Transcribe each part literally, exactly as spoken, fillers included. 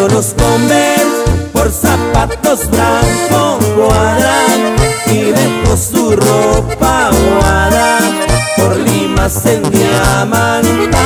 Yo los comen por zapatos blanco cuadra y dejó su ropa aguada por limas endiamantadas.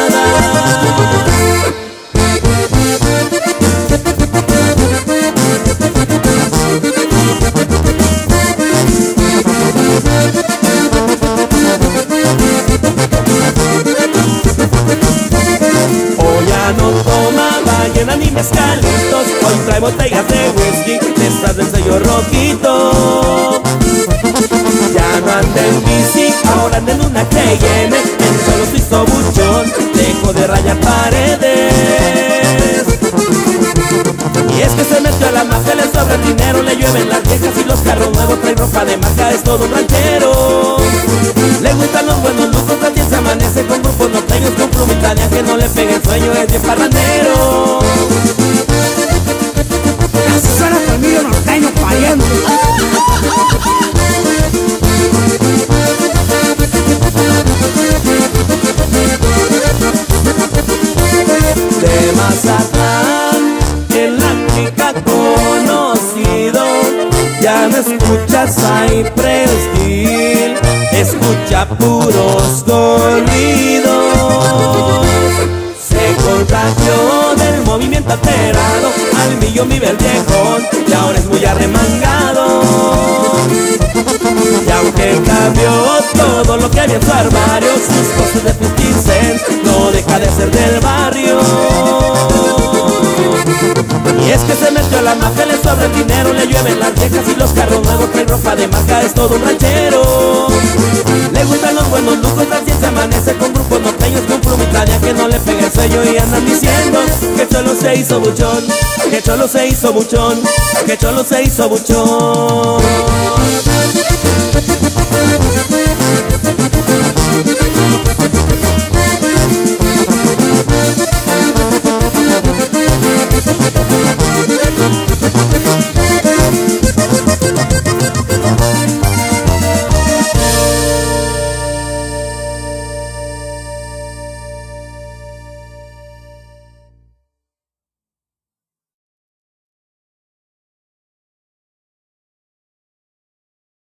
No toma ballena ni mezcalitos, hoy trae botellas de whisky, estas del sello rojito. Ya no anda en bici, ahora anda en una Cayenne, él solo se hizo buchón, dejó de rayar paredes. Y es que se metió a la mafia, le sobra el dinero, le llueven las viejas y los carros nuevos, trae ropa de marca, es todo un ranchero. Le gustan los buenos lujos, también se amanece con grupos norteños, con plumitalia que no le pegue el sueño, es bien parrandero. Así suena colmillo norteño pariendo. De Mazatlán, en la chica conocido, ya no escuchas Cypress Hill, escucha puros corridos. Se contagió del movimiento alterado, al millón vive el viejón y ahora es muy arremangado. Y aunque cambió todo lo que había en su armario, sus cosas de fifty cent no deja de ser del barrio. Y es que se metió a la mafia, le sobra el dinero, le llueven las viejas y los carros nuevos, trae ropa de marca, es todo un ranchero. Le gustan los buenos lujos, también se amanece con grupos norteños, con plumitalia que no le pegue el sello y andan diciendo que Cholo se hizo buchón, que Cholo se hizo buchón, que Cholo se hizo buchón.